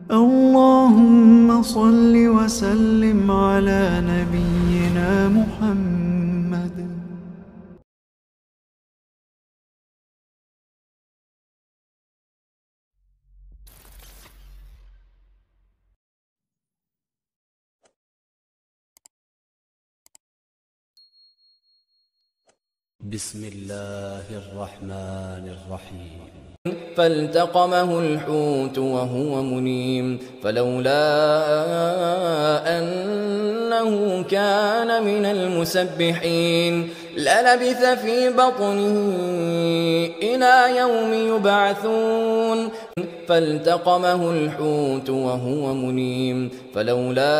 اللهم صل وسلم على نبينا محمد. بسم الله الرحمن الرحيم. فالتقمه الحوت وهو مليم فلولا أنه كان من المسبحين للبث في بطنه إلى يوم يبعثون فالتقمه الحوت وهو مليم فلولا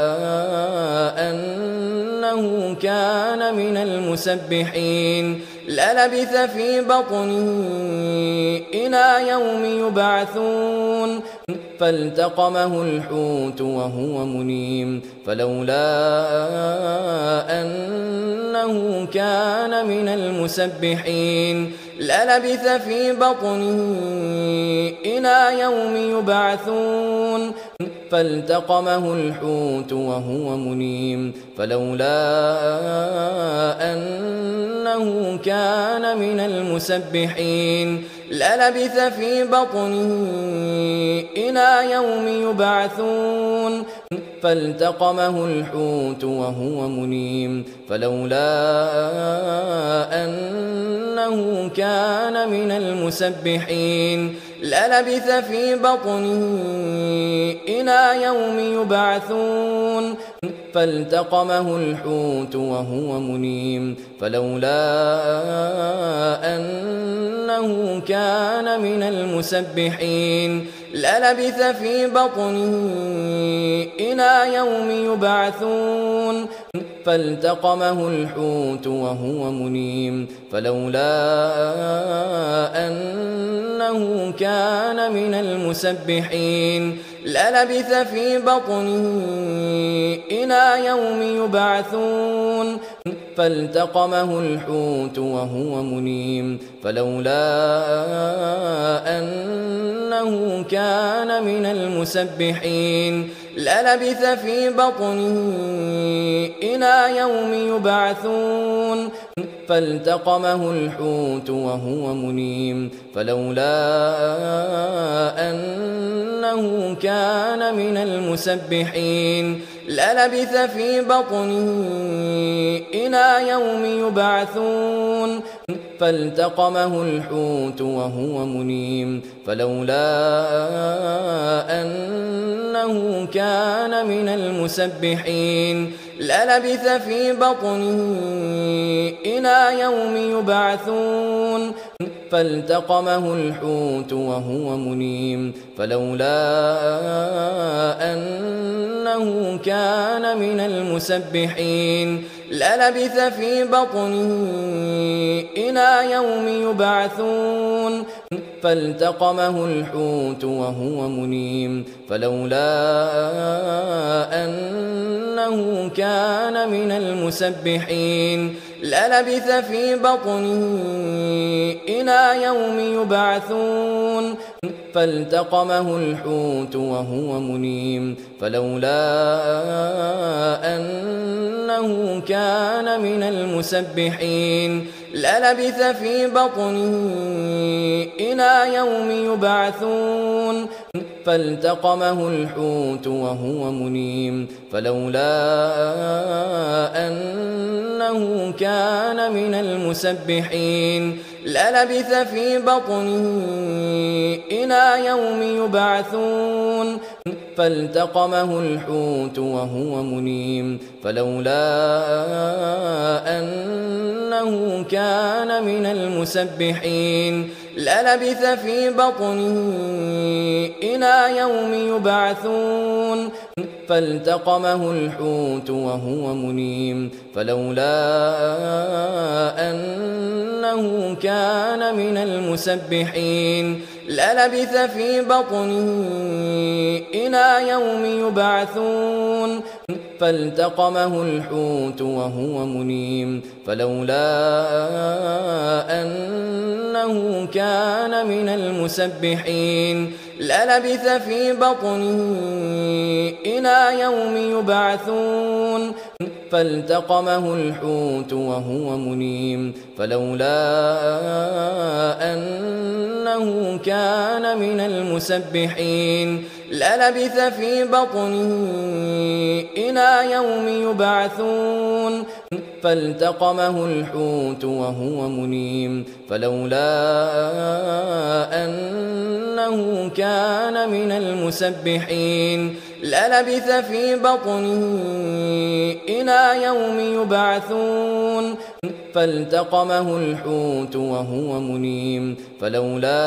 أنه كان من المسبحين للبث في بطنه إلى يوم يبعثون فالتقمه الحوت وهو مليم فلولا أنه كان من المسبحين للبث في بطنه إلى يوم يبعثون فالتقمه الحوت وهو مليم فلولا أنه كان من المسبحين للبث في بطنه إلى يوم يبعثون فالتقمه الحوت وهو مليم فلولا أنه كان من المسبحين للبث في بطنه إلى يوم يبعثون فالتقمه الحوت وهو مليم فلولا أنه كان من المسبحين للبث في بطنه إلى يوم يبعثون فالتقمه الحوت وهو مليم فلولا أنه كان من المسبحين للبث في بطنه إلى يوم يبعثون فالتقمه الحوت وهو مليم فلولا أنه كان من المسبحين للبث في بطنه إلى يوم يبعثون فالتقمه الحوت وهو مليم فلولا أنه كان من المسبحين للبث في بطنه إلى يوم يبعثون فالتقمه الحوت وهو مليم فلولا أنه كان من المسبحين للبث في بطنه إلى يوم يبعثون فالتقمه الحوت وهو مليم فلولا أنه كان من المسبحين للبث في بطنه إلى يوم يبعثون فالتقمه الحوت وهو مليم فلولا أنه كان من المسبحين للبث في بطنه إلى يوم يبعثون فالتقمه الحوت وهو مليم فلولا أنه كان من المسبحين للبث في بطنه إلى يوم يبعثون فالتقمه الحوت وهو مليم فلولا أنه كان من المسبحين للبث في بطنه إلى يوم يبعثون فالتقمه الحوت وهو مليم فلولا أنه كان من المسبحين للبث في بطنه إلى يوم يبعثون فالتقمه الحوت وهو مليم فلولا أنه كان من المسبحين للبث في بطنه إلى يوم يبعثون فالتقمه الحوت وهو مليم فلولا أنه كان من المسبحين للبث في بطنه إلى يوم يبعثون فالتقمه الحوت وهو مليم فلولا أنه كان من المسبحين للبث في بطنه إلى يوم يبعثون فالتقمه الحوت وهو مليم فلولا أنه كان من المسبحين للبث في بطنه إلى يوم يبعثون فالتقمه الحوت وهو مليم فلولا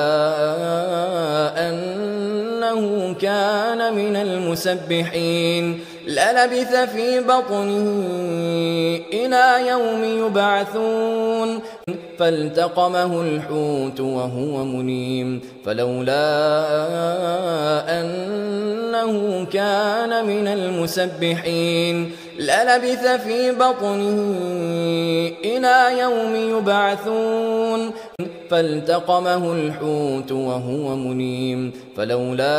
أنه كان من المسبحين للبث في بطنه إلى يوم يبعثون فالتقمه الحوت وهو مليم فلولا أنه كان من المسبحين للبث في بطنه إلى يوم يبعثون فالتقمه الحوت وهو مليم فلولا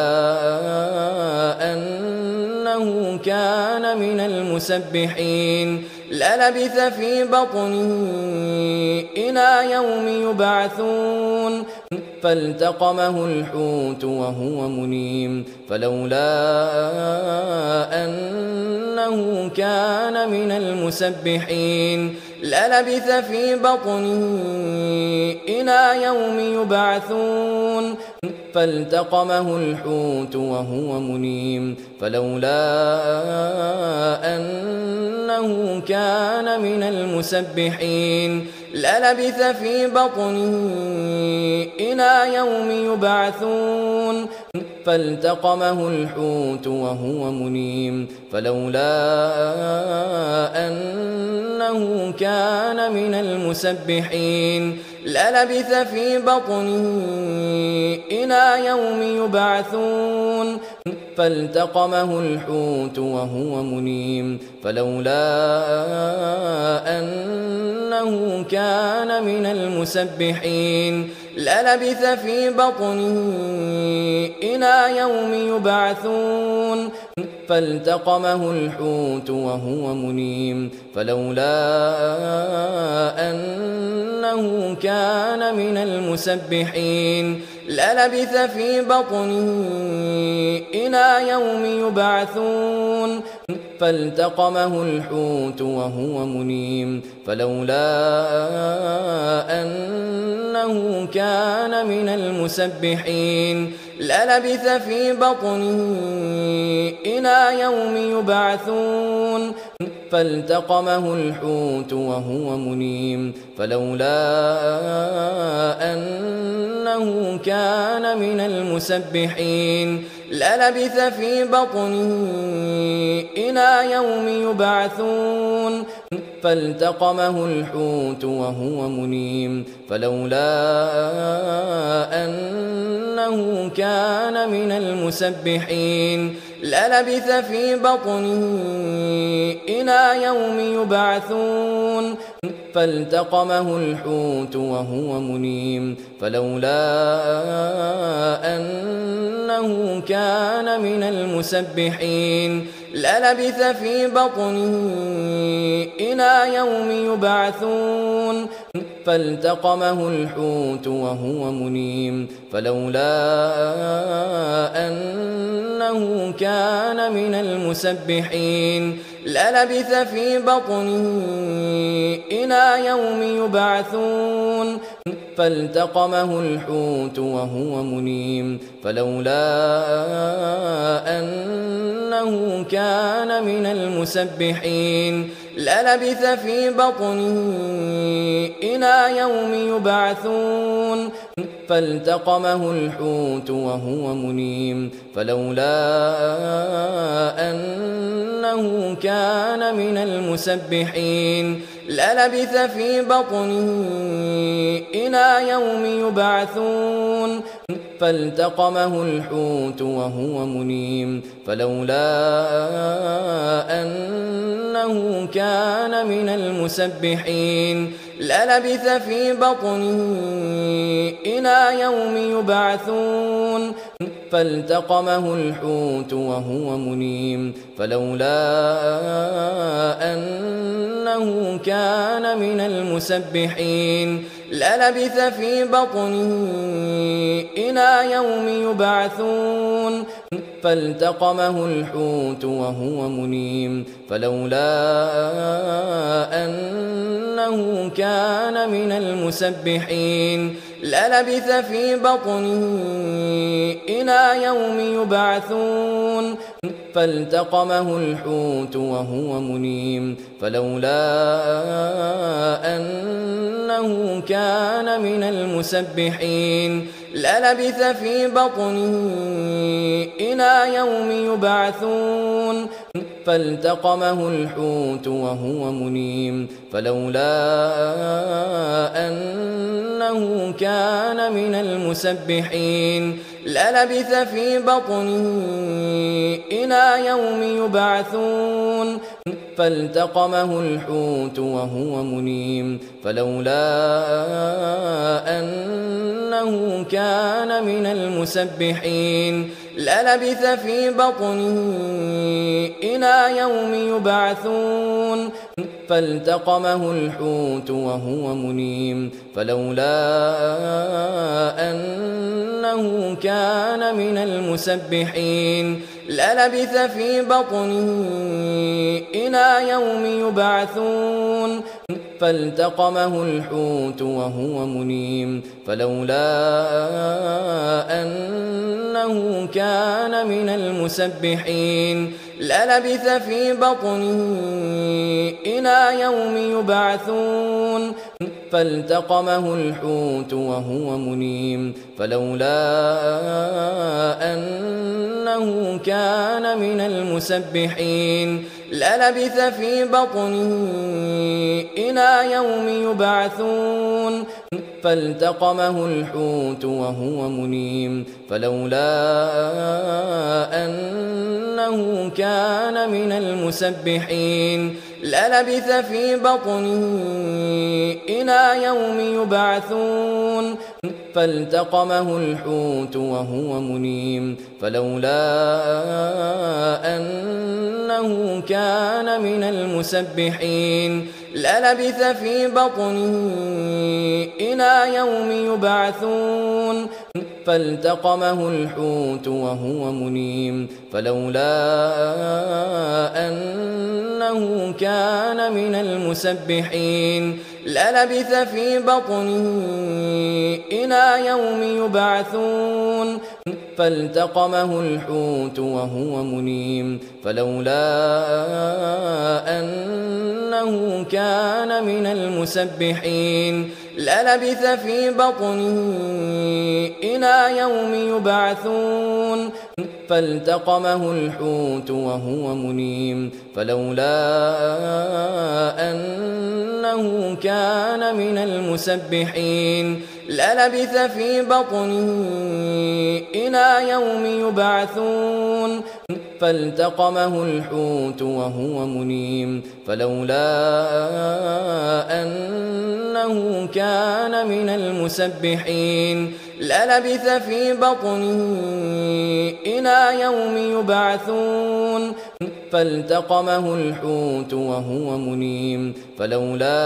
أنه كان من المسبحين للبث في بطنه إلى يوم يبعثون فالتقمه الحوت وهو مليم فلولا أنه كان من المسبحين للبث في بطنه إلى يوم يبعثون فالتقمه الحوت وهو مليم فلولا أنه كان من المسبحين للبث في بطنه إلى يوم يبعثون فالتقمه الحوت وهو مليم فلولا أنه كان من المسبحين للبث في بطنه إلى يوم يبعثون فالتقمه الحوت وهو مليم فلولا أنه كان من المسبحين للبث في بطنه إلى يوم يبعثون فالتقمه الحوت وهو مليم فلولا أنه كان من المسبحين للبث في بطنه إلى يوم يبعثون فالتقمه الحوت وهو مليم فلولا أنه كان من المسبحين للبث في بطنه إلى يوم يبعثون فالتقمه الحوت وهو مليم فلولا أنه كان من المسبحين للبث في بطنه إلى يوم يبعثون فالتقمه الحوت وهو مليم فلولا أنه كان من المسبحين للبث في بطنه إلى يوم يبعثون فالتقمه الحوت وهو مليم فلولا أنه كان من المسبحين للبث في بطنه إلى يوم يبعثون فالتقمه الحوت وهو مليم فلولا أنه كان من المسبحين للبث في بطنه إلى يوم يبعثون فالتقمه الحوت وهو مليم فلولا أنه كان من المسبحين للبث في بطنه إلى يوم يبعثون فالتقمه الحوت وهو مليم فلولا أنه كان من المسبحين للبث في بطنه إلى يوم يبعثون فالتقمه الحوت وهو مليم فلولا أنه كان من المسبحين للبث في بطنه إلى يوم يبعثون فالتقمه الحوت وهو مليم فلولا أنه كان من المسبحين للبث في بطنه إلى يوم يبعثون فالتقمه الحوت وهو مليم فلولا أنه كان من المسبحين للبث في بطنه إلى يوم يبعثون فالتقمه الحوت وهو مليم فلولا أنه كان من المسبحين للبث في بطنه إلى يوم يبعثون فالتقمه الحوت وهو مليم فلولا أنه كان من المسبحين للبث في بطنه إلى يوم يبعثون فالتقمه الحوت وهو مليم فلولا أنه كان من المسبحين للبث في بطنه إلى يوم يبعثون فالتقمه الحوت وهو مليم فلولا أنه كان من المسبحين للبث في بطنه إلى يوم يبعثون فالتقمه الحوت وهو مليم فلولا أنه كان من المسبحين للبث في بطنه إلى يوم يبعثون فالتقمه الحوت وهو مليم فلولا أنه كان من المسبحين للبث في بطنه إلى يوم يبعثون فالتقمه الحوت وهو مليم فلولا أنه كان من المسبحين للبث في بطنه إلى يوم يبعثون فالتقمه الحوت وهو مليم فلولا أنه كان من المسبحين للبث في بطنه إلى يوم يبعثون فالتقمه الحوت وهو مليم فلولا أنه كان من المسبحين للبث في بطنه إلى يوم يبعثون فالتقمه الحوت وهو مليم فلولا أنه كان من المسبحين للبث في بطنه إلى يوم يبعثون فالتقمه الحوت وهو مليم فلولا أنه كان من المسبحين للبث في بطنه إلى يوم يبعثون فالتقمه الحوت وهو مليم فلولا أنه كان من المسبحين للبث في بطنه إلى يوم يبعثون فالتقمه الحوت وهو مليم فلولا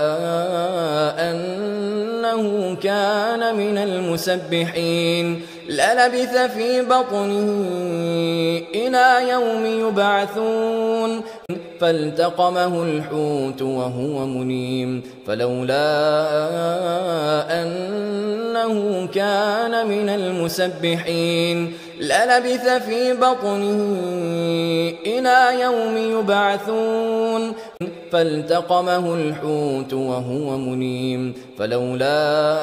أنه كان من المسبحين للبث في بطنه إلى يوم يبعثون فالتقمه الحوت وهو مليم فلولا أنه كان من المسبحين للبث في بطنه إلى يوم يبعثون فالتقمه الحوت وهو مليم فلولا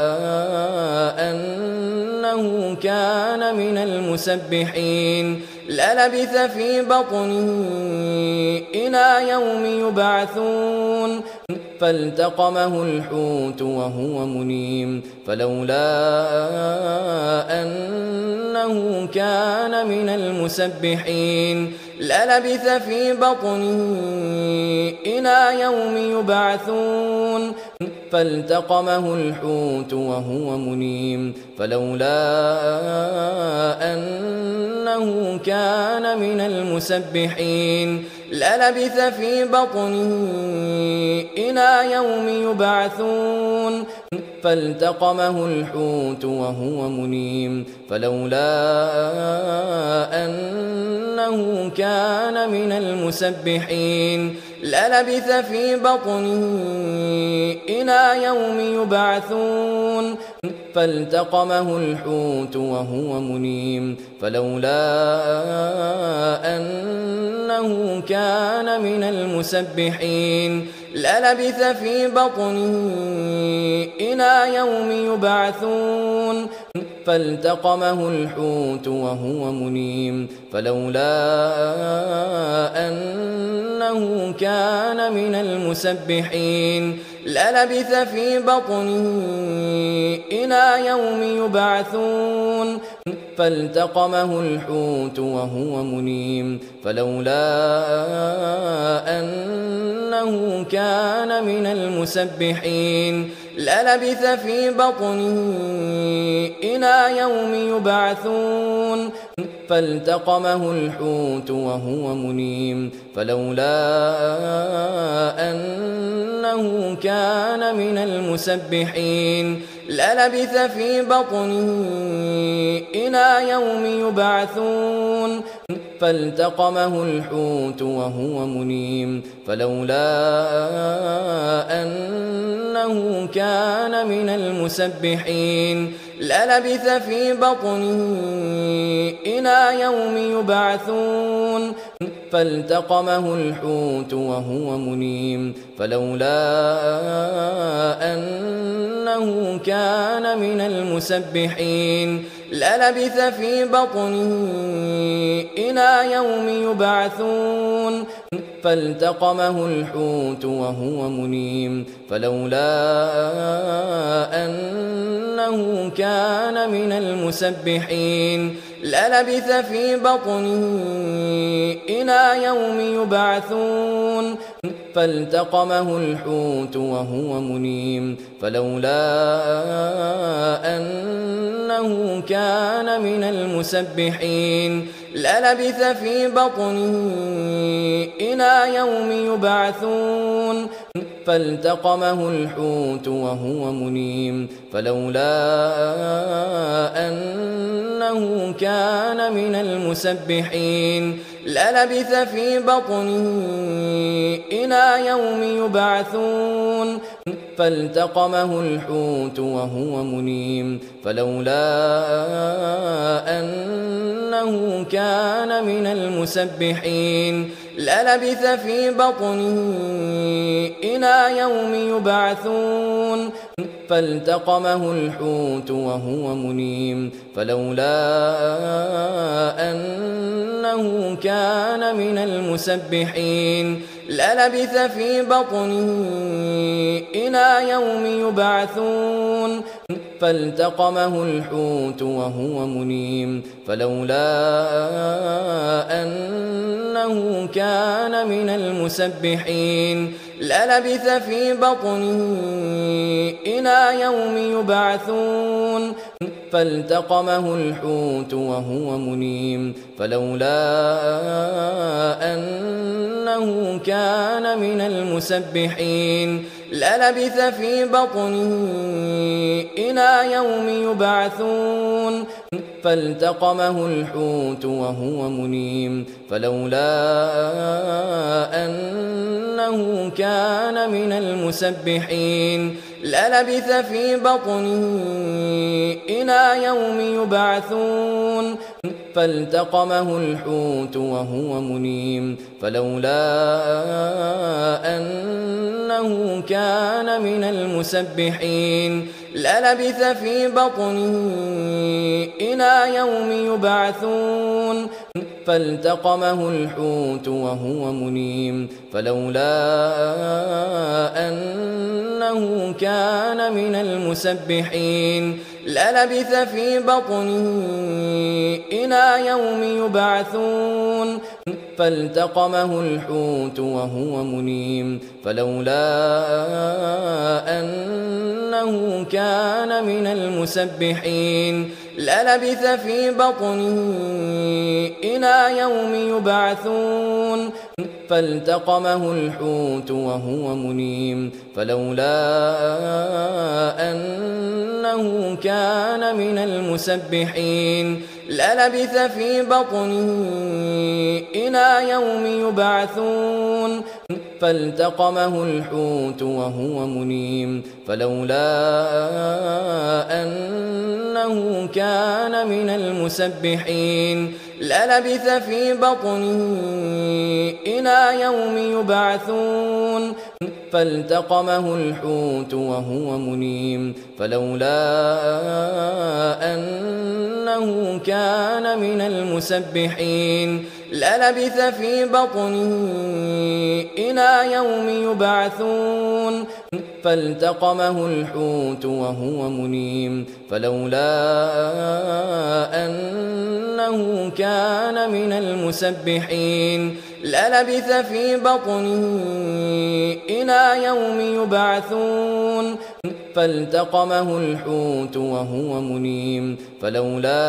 أنه كان من المسبحين للبث في بطنه إلى يوم يبعثون فالتقمه الحوت وهو مليم فلولا أنه كان من المسبحين للبث في بطنه إلى يوم يبعثون فالتقمه الحوت وهو مليم فلولا أنه كان من المسبحين للبث في بطنه إلى يوم يبعثون فالتقمه الحوت وهو مليم فلولا أنه كان من المسبحين للبث في بطنه إلى يوم يبعثون فالتقمه الحوت وهو مليم فلولا أنه كان من المسبحين للبث في بطنه إلى يوم يبعثون فالتقمه الحوت وهو مليم فلولا أنه كان من المسبحين للبث في بطنه إلى يوم يبعثون فالتقمه الحوت وهو مليم فلولا أنه كان من المسبحين للبث في بطنه إلى يوم يبعثون فالتقمه الحوت وهو مليم فلولا أنه كان من المسبحين للبث في بطنه إلى يوم يبعثون فالتقمه الحوت وهو مليم فلولا أنه كان من المسبحين للبث في بطنه إلى يوم يبعثون فالتقمه الحوت وهو مليم فلولا أنه كان من المسبحين للبث في بطنه إلى يوم يبعثون فالتقمه الحوت وهو مليم فلولا أنه كان من المسبحين للبث في بطنه إلى يوم يبعثون فالتقمه الحوت وهو مليم فلولا أنه كان من المسبحين للبث في بطنه إلى يوم يبعثون فالتقمه الحوت وهو مليم فلولا أنه كان من المسبحين للبث في بطنه إلى يوم يبعثون فالتقمه الحوت وهو مليم فلولا أنه كان من المسبحين للبث في بطنه إلى يوم يبعثون فالتقمه الحوت وهو مليم فلولا أنه كان من المسبحين للبث في بطنه إلى يوم يبعثون فالتقمه الحوت وهو مليم فلولا أنه كان من المسبحين للبث في بطنه إلى يوم يبعثون فالتقمه الحوت وهو مليم فلولا أنه كان من المسبحين للبث في بطنه إلى يوم يبعثون فالتقمه الحوت وهو مليم فلولا أنه كان من المسبحين للبث في بطنه إلى يوم يبعثون فالتقمه الحوت وهو مليم فلولا أنه كان من المسبحين للبث في بطنه إلى يوم يبعثون فالتقمه الحوت وهو مليم فلولا أنه كان من المسبحين للبث في بطنه إلى يوم يبعثون فالتقمه الحوت وهو مليم فلولا أنه كان من المسبحين للبث في بطنه إلى يوم يبعثون فالتقمه الحوت وهو مليم فلولا أنه كان من المسبحين للبث في بطنه إلى يوم يبعثون فالتقمه الحوت وهو مليم فلولا أنه كان من المسبحين للبث في بطنه إلى يوم يبعثون فالتقمه الحوت وهو مليم فلولا أنه كان من المسبحين للبث في بطنه إلى يوم يبعثون فالتقمه الحوت وهو مليم فلولا أنه كان من المسبحين للبث في بطنه إلى يوم يبعثون فالتقمه الحوت وهو مليم فلولا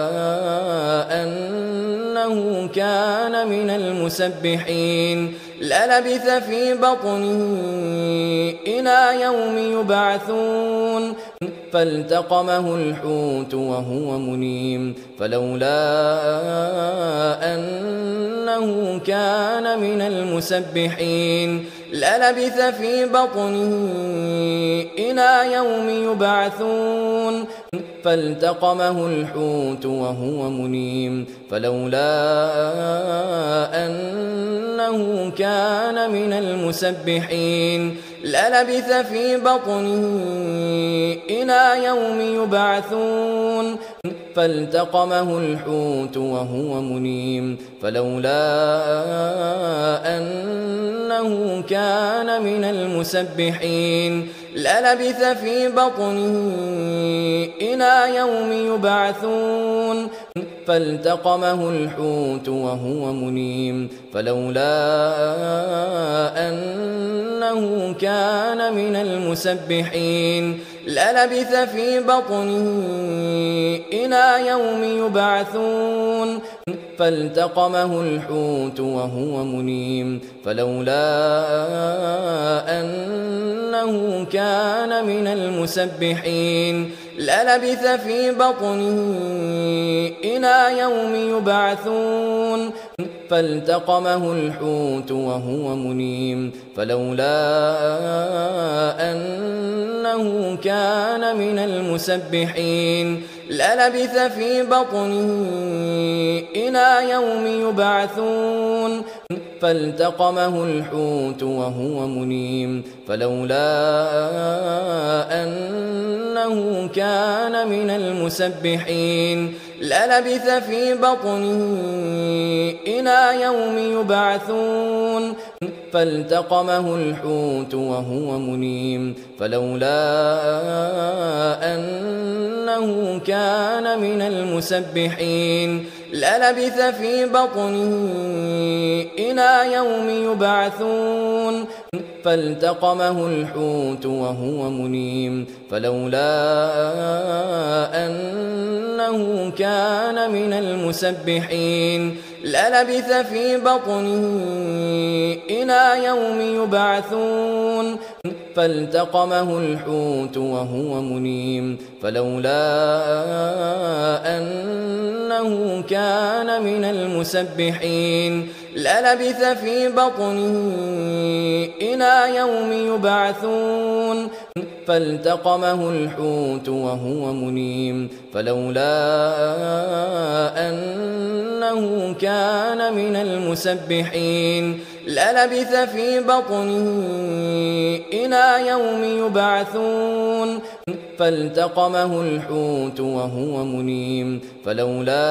أنه كان من المسبحين للبث في بطنه إلى يوم يبعثون فالتقمه الحوت وهو مليم فلولا أنه كان من المسبحين للبث في بطنه إلى يوم يبعثون فالتقمه الحوت وهو مليم فلولا أنه كان من المسبحين للبث في بطنه إلى يوم يبعثون فالتقمه الحوت وهو مليم فلولا أنه كان من المسبحين للبث في بطنه إلى يوم يبعثون فالتقمه الحوت وهو مليم فلولا أنه كان من المسبحين للبث في بطنه إلى يوم يبعثون فالتقمه الحوت وهو مليم فلولا أنه كان من المسبحين للبث في بطنه إلى يوم يبعثون فالتقمه الحوت وهو مليم فلولا أنه كان من المسبحين للبث في بطنه إلى يوم يبعثون فالتقمه الحوت وهو مليم فلولا أنه كان من المسبحين للبث في بطنه إلى يوم يبعثون فالتقمه الحوت وهو مليم فلولا أنه كان من المسبحين للبث في بطنه إلى يوم يبعثون فالتقمه الحوت وهو مليم فلولا أنه كان من المسبحين للبث في بطنه إلى يوم يبعثون فالتقمه الحوت وهو مليم فلولا أنه كان من المسبحين للبث في بطنه إلى يوم يبعثون فالتقمه الحوت وهو مليم فلولا أنه كان من المسبحين للبث في بطنه إلى يوم يبعثون فالتقمه الحوت وهو مليم فلولا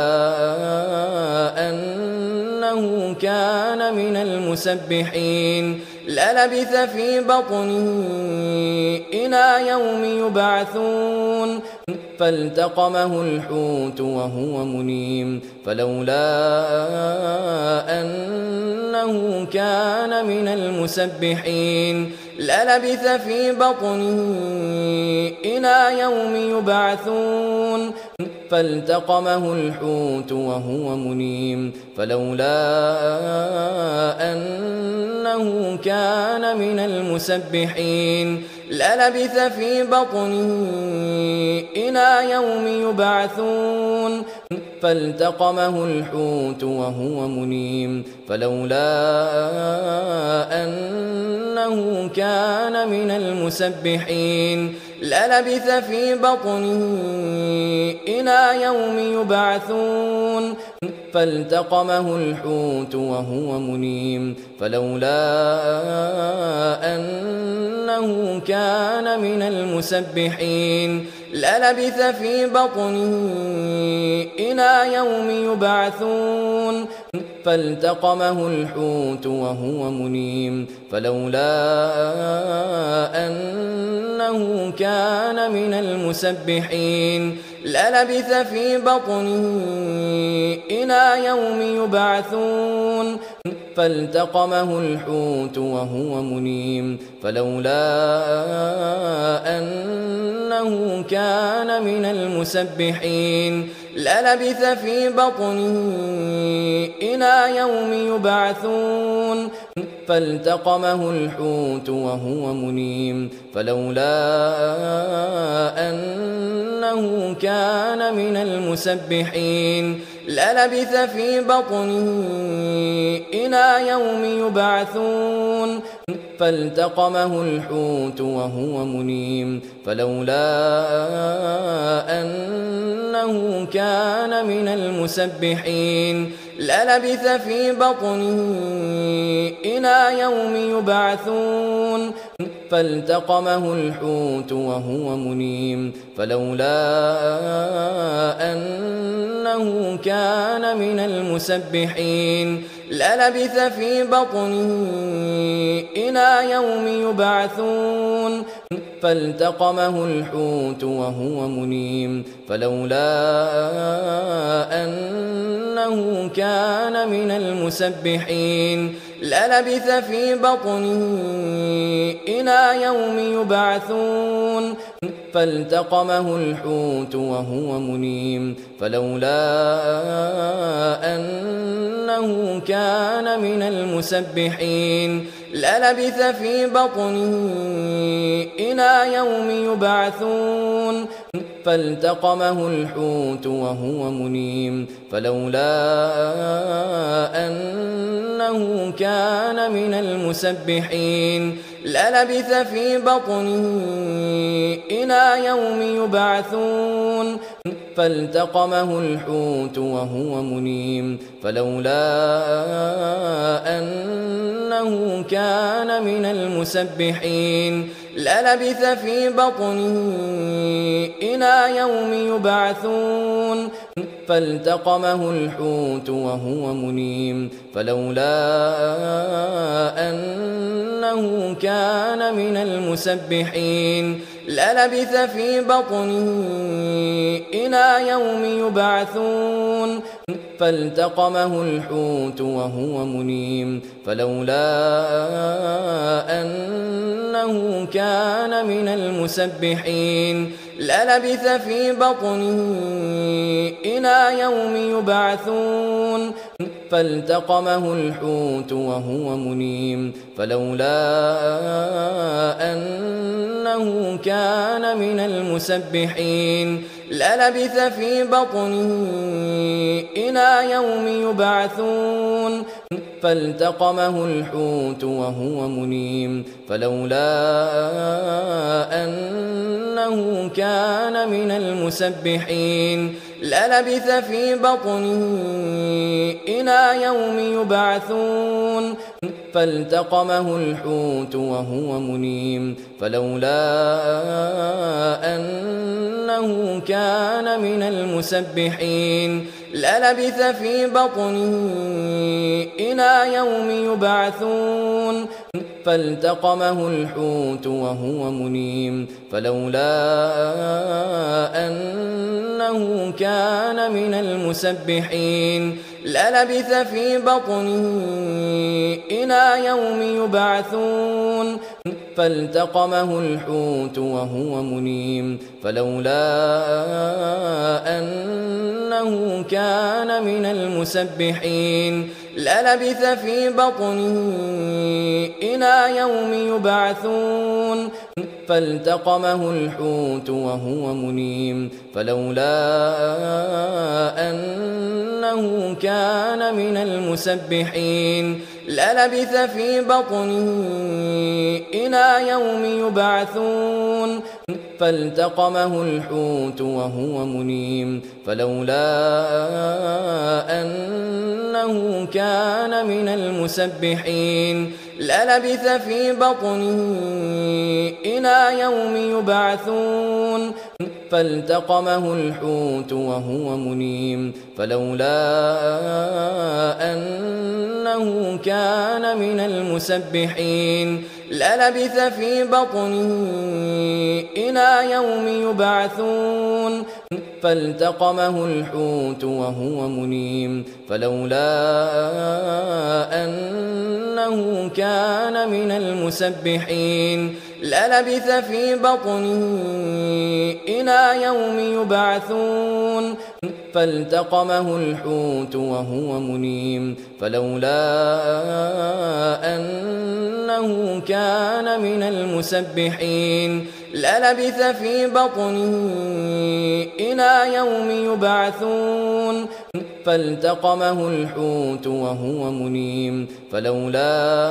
أنه كان من المسبحين للبث في بطنه إلى يوم يبعثون فالتقمه الحوت وهو مليم فلولا أنه كان من المسبحين للبث في بطنه إلى يوم يبعثون فالتقمه الحوت وهو مليم فلولا أنه كان من المسبحين للبث في بطنه إلى يوم يبعثون فالتقمه الحوت وهو مليم فلولا أنه كان من المسبحين للبث في بطنه إلى يوم يبعثون فالتقمه الحوت وهو مليم فلولا أنه كان من المسبحين للبث في بطنه إلى يوم يبعثون فالتقمه الحوت وهو مليم فلولا أنه كان من المسبحين للبث في بطنه إلى يوم يبعثون فالتقمه الحوت وهو مليم فلولا أنه كان من المسبحين للبث في بطنه إلى يوم يبعثون فالتقمه الحوت وهو مليم فلولا أنه كان من المسبحين للبث في بطنه إلى يوم يبعثون فالتقمه الحوت وهو مليم فلولا أنه كان من المسبحين للبث في بطنه إلى يوم يبعثون فالتقمه الحوت وهو مليم فلولا أنه كان من المسبحين للبث في بطنه إلى يوم يبعثون فالتقمه الحوت وهو مليم فلولا أنه كان من المسبحين للبث في بطنه إلى يوم يبعثون فالتقمه الحوت وهو مليم فلولا أنه كان من المسبحين للبث في بطنه إلى يوم يبعثون فالتقمه الحوت وهو مليم فلولا أنه كان من المسبحين للبث في بطنه إلى يوم يبعثون فالتقمه الحوت وهو مليم فلولا أنه كان من المسبحين للبث في بطنه إلى يوم يبعثون فالتقمه الحوت وهو مليم فلولا أنه كان من المسبحين للبث في بطنه إلى يوم يبعثون فالتقمه الحوت وهو مليم فلولا أنه كان من المسبحين للبث في بطنه إلى يوم يبعثون فالتقمه الحوت وهو مليم فلولا أنه كان من المسبحين للبث في بطنه إلى يوم يبعثون فالتقمه الحوت وهو مليم فلولا أنه كان من المسبحين للبث في بطنه إلى يوم يبعثون فالتقمه الحوت وهو مليم فلولا أنه كان من المسبحين للبث في بطنه إلى يوم يبعثون فالتقمه الحوت وهو مليم فلولا أنه كان من المسبحين للبث في بطنه إلى يوم يبعثون فالتقمه الحوت وهو مليم فلولا أنه كان من المسبحين للبث في بطنه إلى يوم يبعثون فالتقمه الحوت وهو مليم فلولا أنه كان من المسبحين للبث في بطنه إلى يوم يبعثون فالتقمه الحوت وهو مليم فلولا أنه كان من المسبحين للبث في بطنه إلى يوم يبعثون فالتقمه الحوت وهو مليم فلولا أنه كان من المسبحين للبث في بطنه إلى يوم يبعثون فالتقمه الحوت وهو مليم فلولا أنه كان من المسبحين للبث في بطنه إلى يوم يبعثون فالتقمه الحوت وهو مليم فلولا أنه كان من المسبحين للبث في بطنه إلى يوم يبعثون فالتقمه الحوت وهو مليم فلولا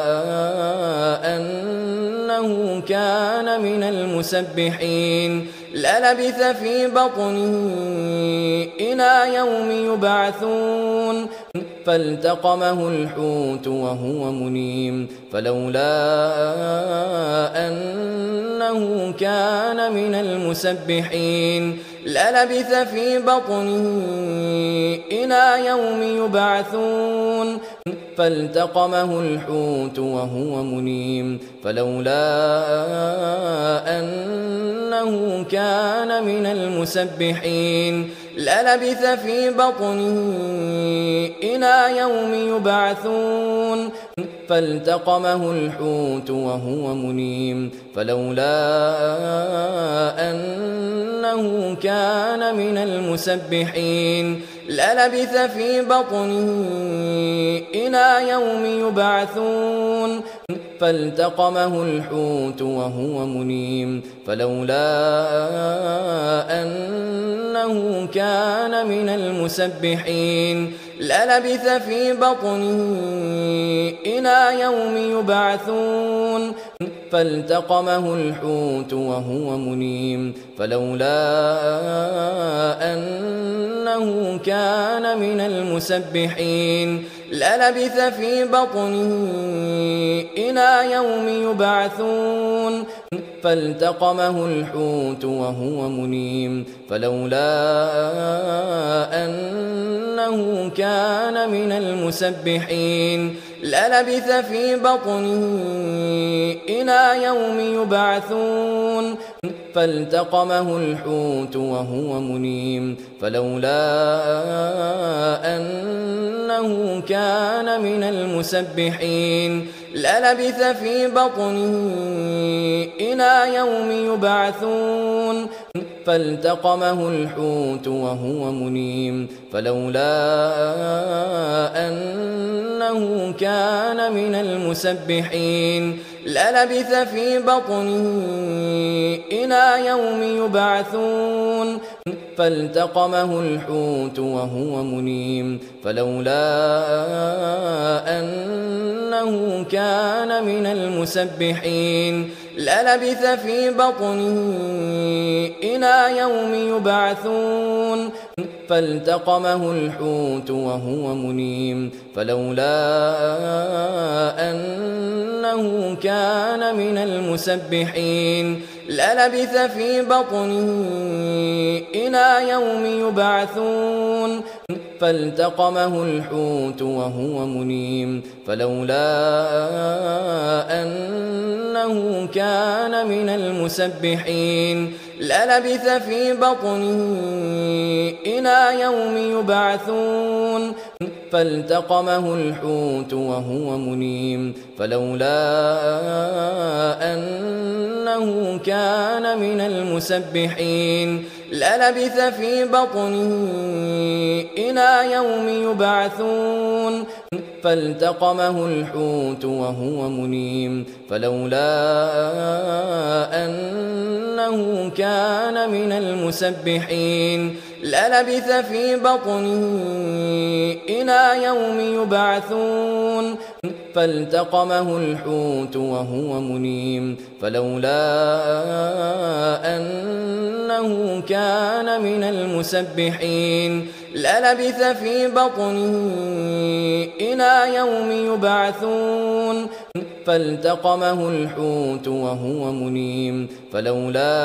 أنه كان من المسبحين للبث في بطنه إلى يوم يبعثون فالتقمه الحوت وهو مليم فلولا أنه كان من المسبحين للبث في بطنه إلى يوم يبعثون فالتقمه الحوت وهو مليم فلولا أنه كان من المسبحين للبث في بطنه إلى يوم يبعثون فالتقمه الحوت وهو مليم فلولا أنه كان من المسبحين للبث في بطنه إلى يوم يبعثون فالتقمه الحوت وهو مليم فلولا أنه كان من المسبحين للبث في بطنه إلى يوم يبعثون فالتقمه الحوت وهو مليم فلولا أنه كان من المسبحين للبث في بطنه إلى يوم يبعثون فالتقمه الحوت وهو مليم فلولا أنه كان من المسبحين للبث في بطنه إلى يوم يبعثون فالتقمه الحوت وهو مليم فلولا أنه كان من المسبحين للبث في بطنه إلى يوم يبعثون فالتقمه الحوت وهو مليم فلولا أنه كان من المسبحين للبث في بطنه إلى يوم يبعثون فالتقمه الحوت وهو مليم فلولا أنه كان من المسبحين للبث في بطنه إلى يوم يبعثون فالتقمه الحوت وهو مليم فلولا أنه كان من المسبحين للبث في بطنه إلى يوم يبعثون فالتقمه الحوت وهو مليم فلولا أنه كان من المسبحين للبث في بطنه إلى يوم يبعثون فالتقمه الحوت وهو مليم فلولا أنه كان من المسبحين للبث في بطنه إلى يوم يبعثون فالتقمه الحوت وهو مليم فلولا أنه كان من المسبحين للبث في بطنه إلى يوم يبعثون فالتقمه الحوت وهو مليم فلولا أنه كان من المسبحين للبث في بطنه إلى يوم يبعثون فالتقمه الحوت وهو مليم فلولا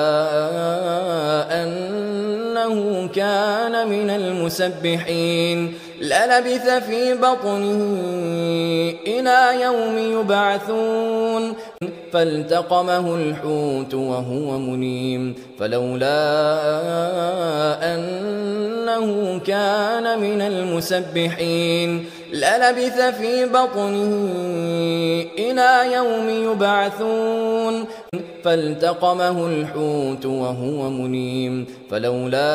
أنه كان من المسبحين للبث في بطنه إلى يوم يبعثون فالتقمه الحوت وهو مليم فلولا أنه كان من المسبحين للبث في بطنه إلى يوم يبعثون فالتقمه الحوت وهو مليم فلولا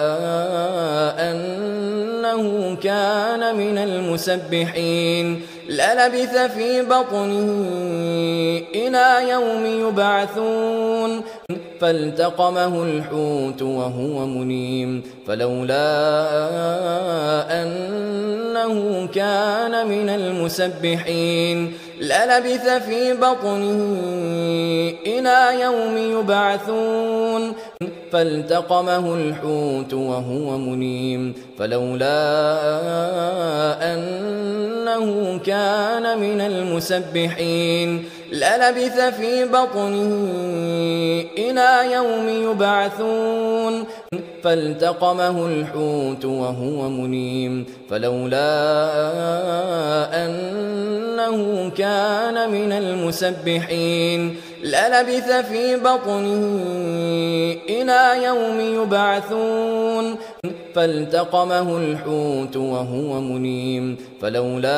أنه كان من المسبحين للبث في بطنه إلى يوم يبعثون فالتقمه الحوت وهو مليم فلولا أنه كان من المسبحين للبث في بطنه إلى يوم يبعثون فالتقمه الحوت وهو مليم فلولا أنه كان من المسبحين للبث في بطنه إلى يوم يبعثون فالتقمه الحوت وهو مليم فلولا أنه كان من المسبحين للبث في بطنه إلى يوم يبعثون فالتقمه الحوت وهو مليم فلولا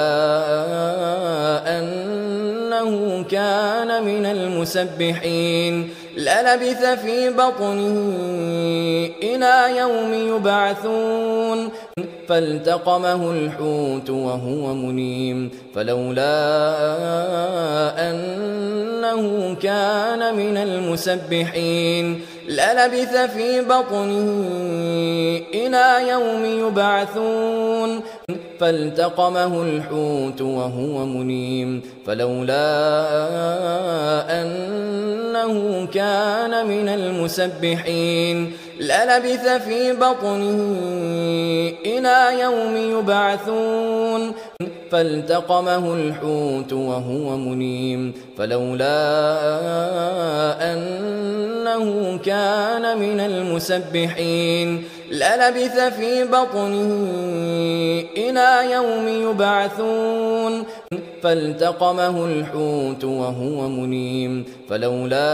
أنه كان من المسبحين للبث في بطنه إلى يوم يبعثون فالتقمه الحوت وهو مليم فلولا أنه كان من المسبحين للبث في بطنه إلى يوم يبعثون فالتقمه الحوت وهو مليم فلولا أنه كان من المسبحين للبث في بطنه إلى يوم يبعثون فالتقمه الحوت وهو مليم فلولا أنه كان من المسبحين للبث في بطنه إلى يوم يبعثون فالتقمه الحوت وهو مليم فلولا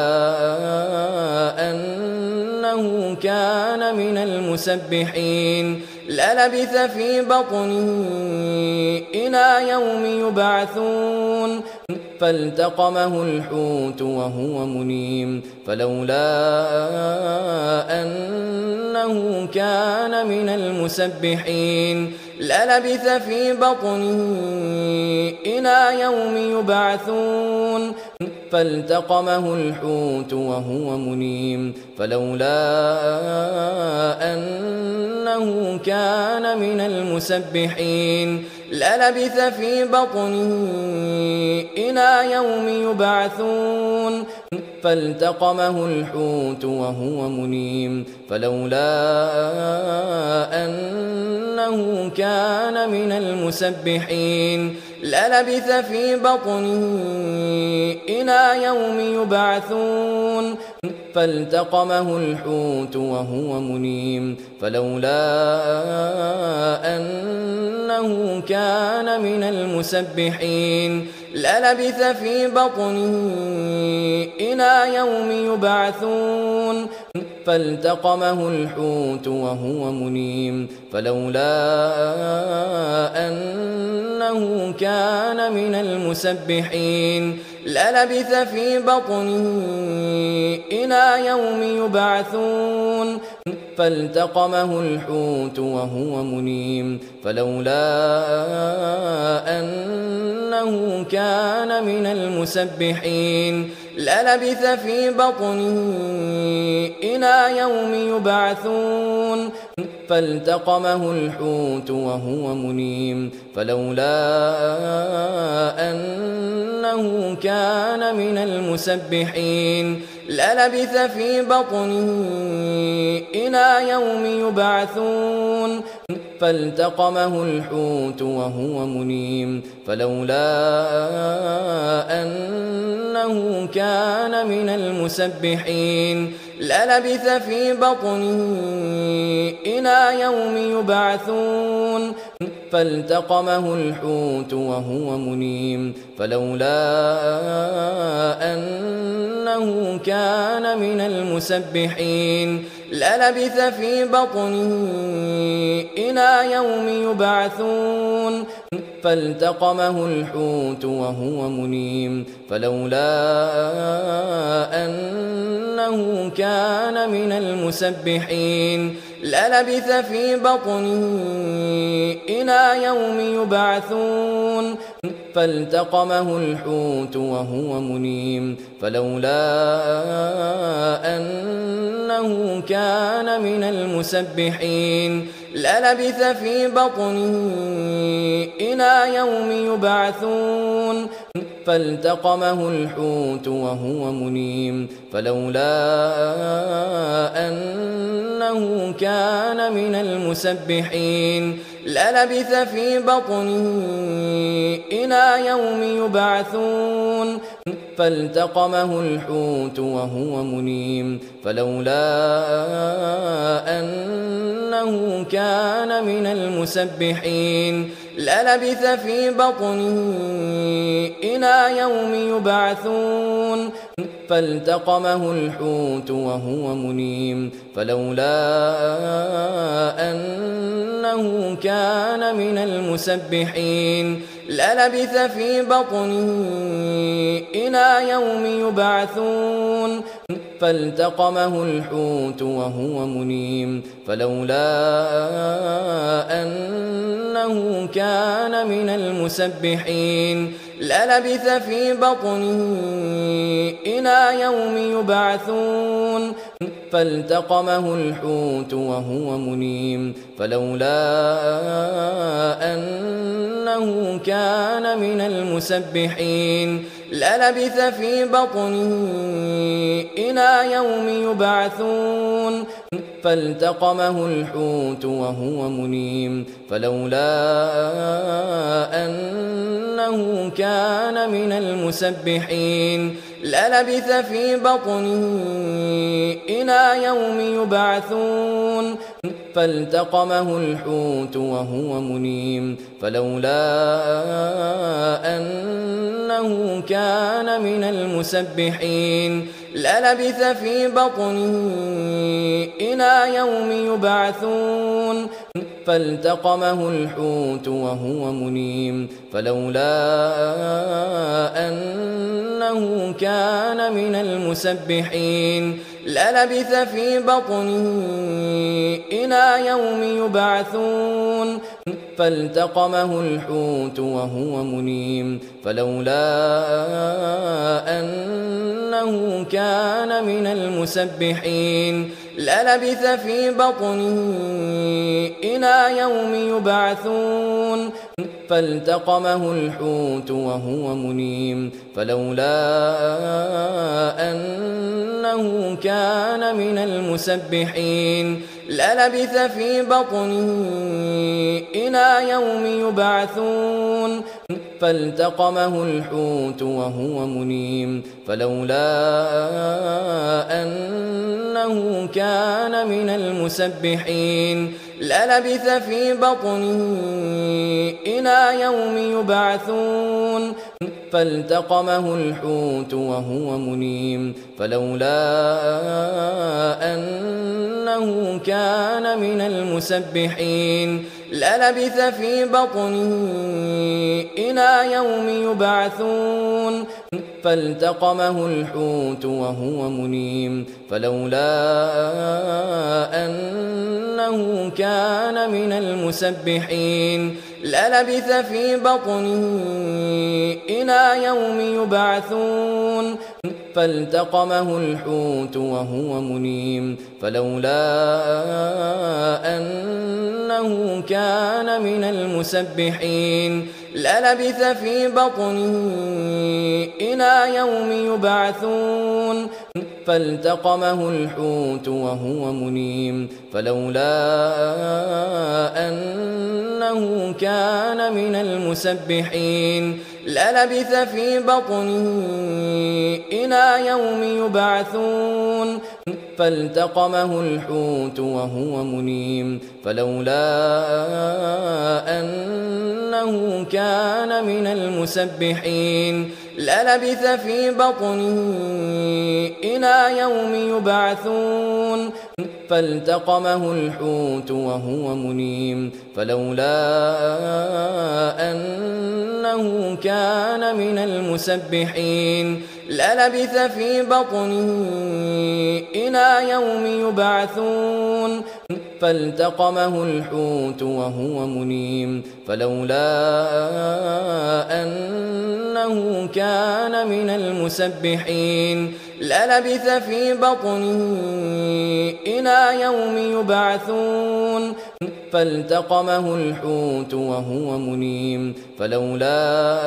أنه كان من المسبحين للبث في بطنه إلى يوم يبعثون فالتقمه الحوت وهو مليم فلولا أنه كان من المسبحين للبث في بطنه إلى يوم يبعثون فالتقمه الحوت وهو مليم فلولا أنه كان من المسبحين للبث في بطنه إلى يوم يبعثون فالتقمه الحوت وهو مليم فلولا أنه كان من المسبحين للبث في بطنه إلى يوم يبعثون فالتقمه الحوت وهو مليم فلولا أنه كان من المسبحين للبث في بطنه إلى يوم يبعثون فالتقمه الحوت وهو مليم فلولا أنه كان من المسبحين للبث في بطنه إلى يوم يبعثون فالتقمه الحوت وهو مليم فلولا أنه كان من المسبحين للبث في بطنه إلى يوم يبعثون فالتقمه الحوت وهو مليم فلولا أنه كان من المسبحين للبث في بطنه إلى يوم يبعثون فالتقمه الحوت وهو مليم فلولا أنه كان من المسبحين للبث في بطنه إلى يوم يبعثون فالتقمه الحوت وهو مليم فلولا أنه كان من المسبحين للبث في بطنه إلى يوم يبعثون فالتقمه الحوت وهو مليم فلولا أنه كان من المسبحين للبث في بطنه إلى يوم يبعثون فالتقمه الحوت وهو مليم فلولا أنه كان من المسبحين للبث في بطنه إلى يوم يبعثون فالتقمه الحوت وهو مليم فلولا أنه كان من المسبحين للبث في بطنه إلى يوم يبعثون فالتقمه الحوت وهو مليم فلولا أنه كان من المسبحين للبث في بطنه إلى يوم يبعثون فالتقمه الحوت وهو مليم فلولا أنه كان من المسبحين للبث في بطنه إلى يوم يبعثون فالتقمه الحوت وهو مليم فلولا أنه كان من المسبحين للبث في بطنه إلى يوم يبعثون فالتقمه الحوت وهو مليم فلولا أنه كان من المسبحين للبث في بطنه إلى يوم يبعثون فالتقمه الحوت وهو مليم فلولا أنه كان من المسبحين للبث في بطنه إلى يوم يبعثون فالتقمه الحوت وهو مليم فلولا أنه كان من المسبحين للبث في بطنه إلى يوم يبعثون فالتقمه الحوت وهو مليم فلولا أنه كان من المسبحين للبث في بطنه إلى يوم يبعثون فالتقمه الحوت وهو مليم فلولا أنه كان من المسبحين للبث في بطنه إلى يوم يبعثون فالتقمه الحوت وهو مليم فلولا أنه كان من المسبحين للبث في بطنه إلى يوم يبعثون فالتقمه الحوت وهو مليم فلولا أنه كان من المسبحين للبث في بطنه إلى يوم يبعثون فالتقمه الحوت وهو مليم فلولا أنه كان من المسبحين للبث في بطنه إلى يوم يبعثون فالتقمه الحوت وهو مليم فلولا أنه كان من المسبحين للبث في بطنه إلى يوم يبعثون فالتقمه الحوت وهو مليم فلولا أنه كان من المسبحين للبث في بطنه إلى يوم يبعثون فالتقمه الحوت وهو مليم فلولا أنه كان من المسبحين للبث في بطنه إلى يوم يبعثون فالتقمه الحوت وهو مليم فلولا أنه كان من المسبحين للبث في بطنه إلى يوم يبعثون فالتقمه الحوت وهو مليم فلولا أنه كان من المسبحين للبث في بطنه إلى يوم يبعثون فالتقمه الحوت وهو مليم فلولا أنه كان من المسبحين للبث في بطنه إلى يوم يبعثون فالتقمه الحوت وهو مليم فلولا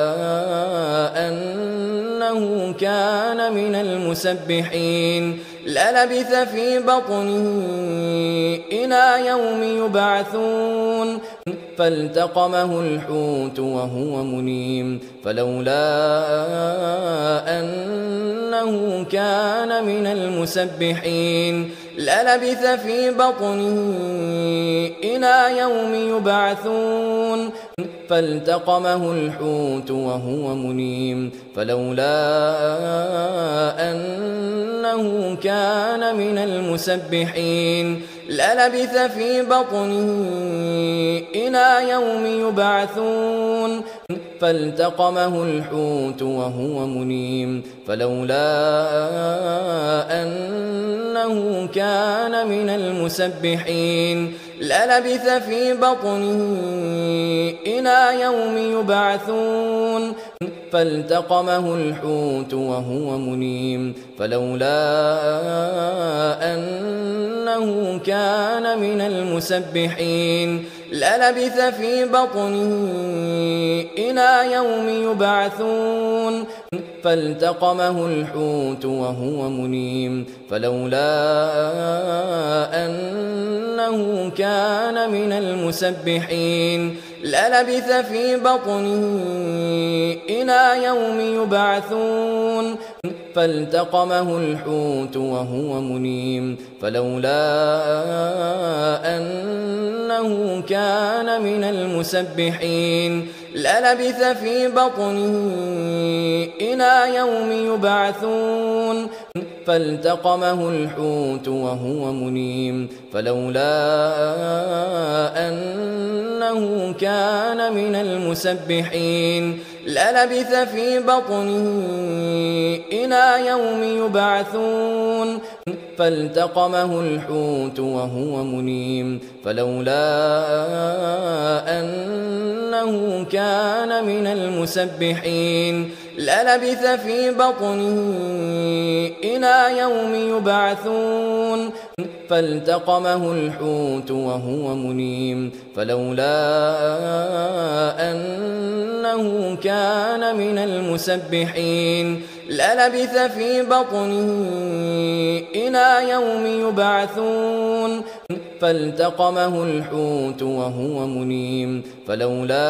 أنه كان من المسبحين للبث في بطنه إلى يوم يبعثون فالتقمه الحوت وهو مليم فلولا أنه كان من المسبحين للبث في بطنه إلى يوم يبعثون فالتقمه الحوت وهو مليم فلولا أنه كان من المسبحين للبث في بطنه إلى يوم يبعثون فالتقمه الحوت وهو مليم فلولا أنه كان من المسبحين للبث في بطنه إلى يوم يبعثون فالتقمه الحوت وهو مليم فلولا أنه كان من المسبحين للبث في بطنه إلى يوم يبعثون فالتقمه الحوت وهو مليم فلولا أنه كان من المسبحين للبث في بطنه إلى يوم يبعثون فالتقمه الحوت وهو مليم فلولا أنه كان من المسبحين للبث في بطنه إلى يوم يبعثون فالتقمه الحوت وهو مليم فلولا أنه كان من المسبحين للبث في بطنه إلى يوم يبعثون فالتقمه الحوت وهو مليم فلولا أنه كان من المسبحين للبث في بطنه إلى يوم يبعثون فالتقمه الحوت وهو مليم فلولا أنه كان من المسبحين للبث في بطنه إلى يوم يبعثون فالتقمه الحوت وهو مليم فلولا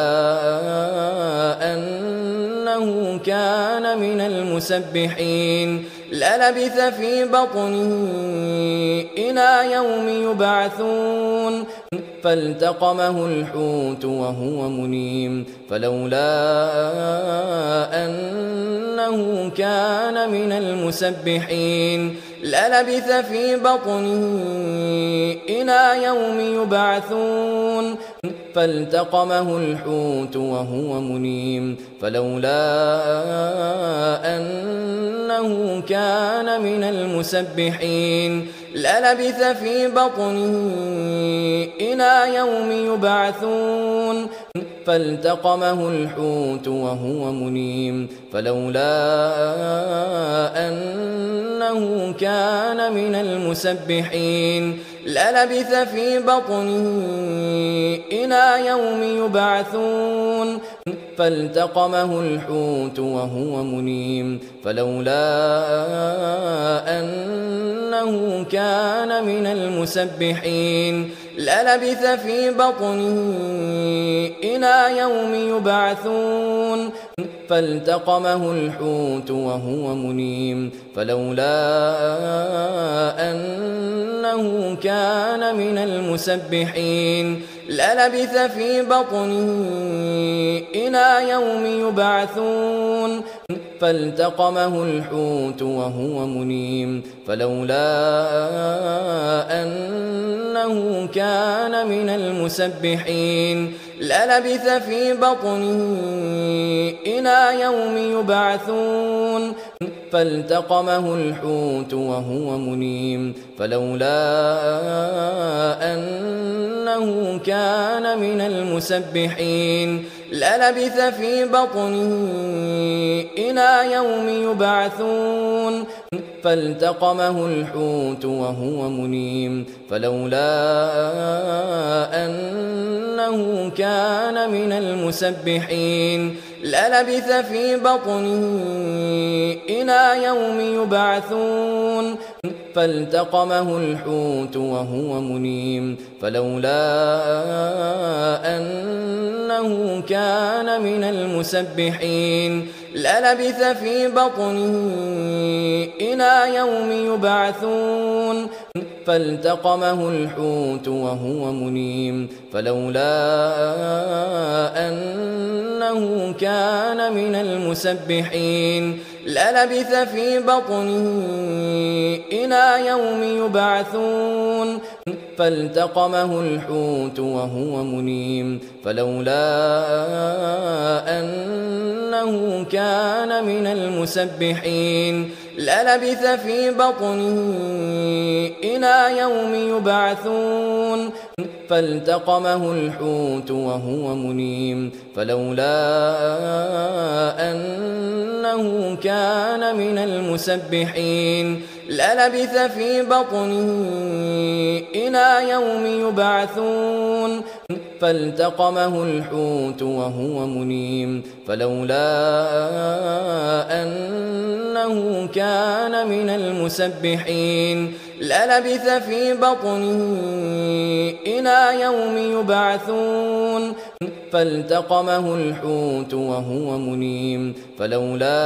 أنه كان من المسبحين للبث في بطنه إلى يوم يبعثون فالتقمه الحوت وهو مليم فلولا أنه كان من المسبحين للبث في بطنه إلى يوم يبعثون فالتقمه الحوت وهو مليم فلولا أنه كان من المسبحين للبث في بطنه إلى يوم يبعثون فالتقمه الحوت وهو مليم فلولا أنه كان من المسبحين للبث في بطنه إلى يوم يبعثون فالتقمه الحوت وهو مليم فلولا أنه كان من المسبحين للبث في بطنه إلى يوم يبعثون فالتقمه الحوت وهو مليم فلولا أنه كان من المسبحين للبث في بطنه إلى يوم يبعثون فالتقمه الحوت وهو مليم فلولا أنه كان من المسبحين للبث في بطنه إلى يوم يبعثون فالتقمه الحوت وهو مليم فلولا أنه كان من المسبحين للبث في بطنه إلى يوم يبعثون فالتقمه الحوت وهو مليم فلولا أنه كان من المسبحين للبث في بطنه إلى يوم يبعثون فالتقمه الحوت وهو مليم فلولا أنه كان من المسبحين للبث في بطنه إلى يوم يبعثون فالتقمه الحوت وهو مليم فلولا أنه كان من المسبحين للبث في بطنه إلى يوم يبعثون فالتقمه الحوت وهو مليم فلولا أنه كان من المسبحين للبث في بطنه إلى يوم يبعثون فالتقمه الحوت وهو مليم فلولا أنه كان من المسبحين للبث في بطنه إلى يوم يبعثون فالتقمه الحوت وهو مليم فلولا أنه كان من المسبحين للبث في بطنه إلى يوم يبعثون فالتقمه الحوت وهو مليم فلولا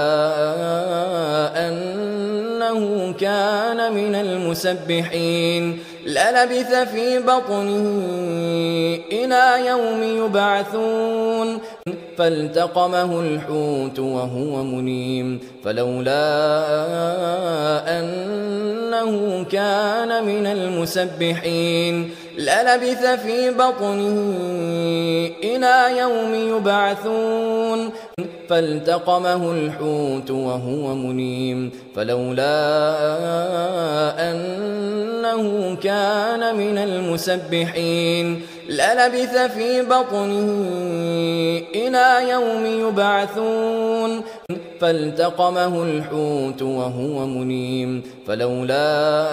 أنه كان من المسبحين للبث في بطنه إلى يوم يبعثون فالتقمه الحوت وهو مليم فلولا أنه كان من المسبحين للبث في بطنه إلى يوم يبعثون فالتقمه الحوت وهو مليم فلولا أنه كان من المسبحين للبث في بطنه إلى يوم يبعثون فالتقمه الحوت وهو مليم فلولا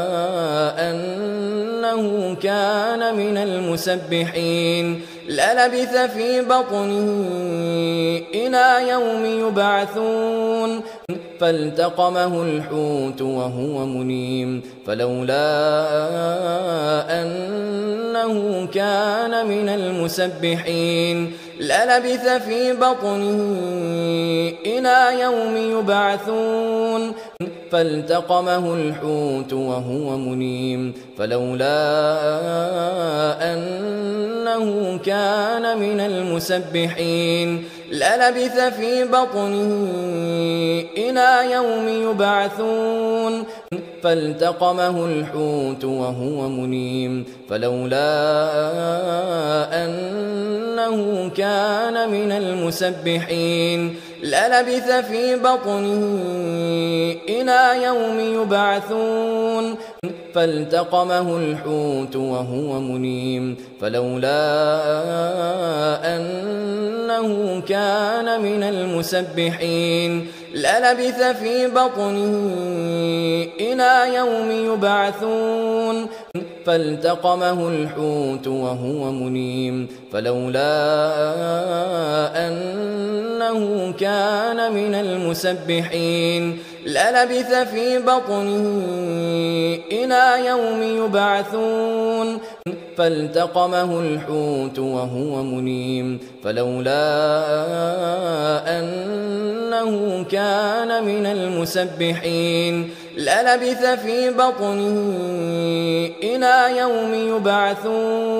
أنه كان من المسبحين للبث في بطنه إلى يوم يبعثون فالتقمه الحوت وهو مليم فلولا أنه كان من المسبحين للبث في بطنه إلى يوم يبعثون فالتقمه الحوت وهو مليم فلولا أنه كان من المسبحين للبث في بطنه إلى يوم يبعثون فالتقمه الحوت وهو مليم فلولا أنه كان من المسبحين للبث في بطنه إلى يوم يبعثون فالتقمه الحوت وهو مليم فلولا أنه كان من المسبحين للبث في بطنه إلى يوم يبعثون فالتقمه الحوت وهو مليم فلولا أنه كان من المسبحين للبث في بطنه إلى يوم يبعثون فالتقمه الحوت وهو مليم فلولا أنه كان من المسبحين للبث في بطنه إلى يوم يبعثون